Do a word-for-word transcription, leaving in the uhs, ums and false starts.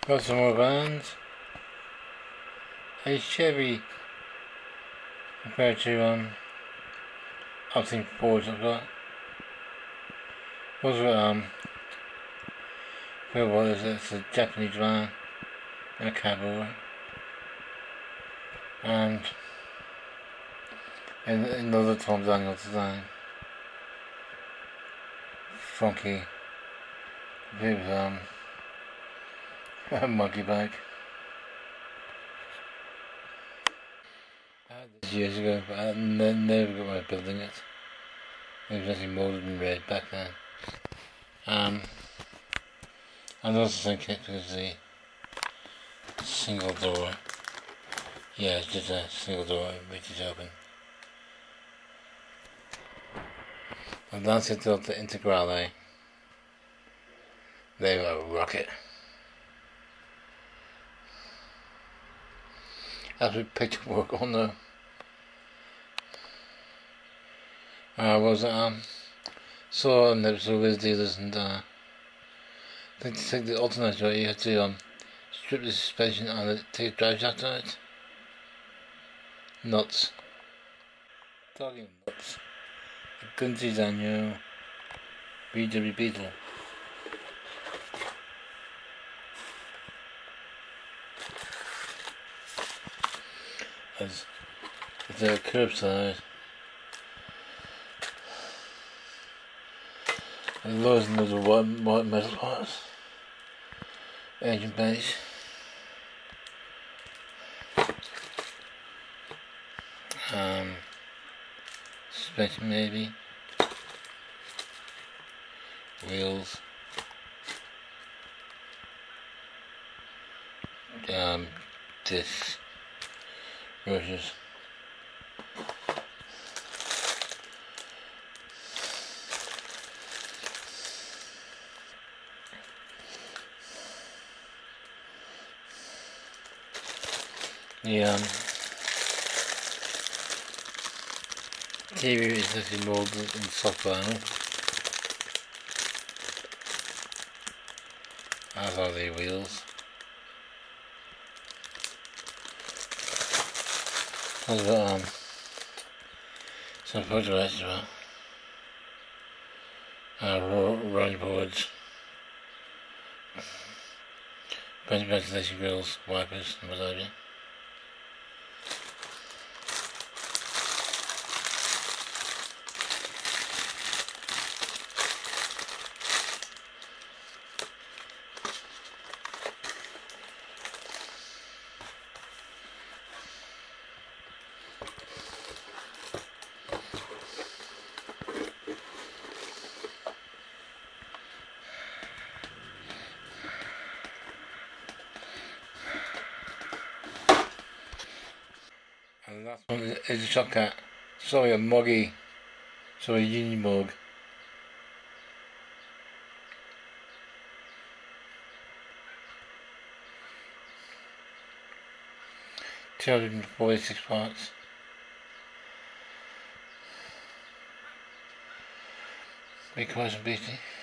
Got some more vans. A Chevy compared to um I've seen Fords I've got. Those were um where was it? It's a Japanese van and a cab over. And in another Tom Daniels design. Funky. Bit of um a monkey bag. I had this years ago, but I ne never got around building it. It was actually moulded in red back then. Um, I also think it was the single door. Yeah, it's just a single door which is open. And Lancia Delta Integrale. They were a rocket. Absolute picture work on the uh was it um saw an episode of Wiz Dealers and uh I think to take the alternator you have to um strip the suspension and it, take a drive shaft on it. Nuts. Talking nuts. Gunsy's annual B W Beetle. As it's a curbside. And loads and loads of white, white metal parts. Engine base. Um, suspension maybe. Wheels. Um, discs. Roses. The um, interior is actually moulded in soft vinyl, as are the wheels. I've got um, some photographs as well. Uh, running boards, ventilation grills, wipers, and what have you. And the last one is a shotcut. Sorry, a muggy. Sorry, a Union mug. two hundred and forty-six parts. Big cars and beauty.